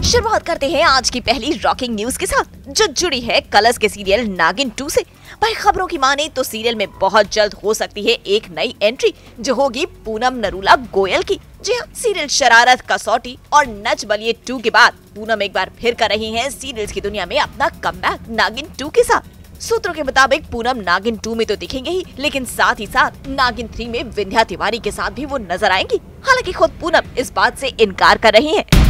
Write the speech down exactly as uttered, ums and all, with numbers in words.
शुरुआत करते हैं आज की पहली रॉकिंग न्यूज के साथ, जो जुड़ी है कलर्स के सीरियल नागिन टू से। भाई खबरों की माने तो सीरियल में बहुत जल्द हो सकती है एक नई एंट्री, जो होगी पूनम नरूला गोयल की। जी हाँ, सीरियल शरारत, कसौटी और नच बलिए टू के बाद पूनम एक बार फिर कर रही हैं सीरियल्स की दुनिया में अपना कमबैक नागिन टू के साथ। सूत्रों के मुताबिक पूनम नागिन टू में तो दिखेंगे ही, लेकिन साथ ही साथ नागिन थ्री में विंध्या तिवारी के साथ भी वो नजर आएंगी। हालांकि खुद पूनम इस बात से इनकार कर रही हैं।